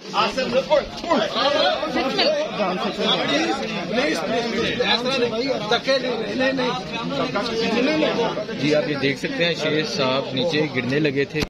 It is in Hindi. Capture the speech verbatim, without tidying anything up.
जी आप ये देख सकते हैं शेर साहब नीचे गिरने लगे थे।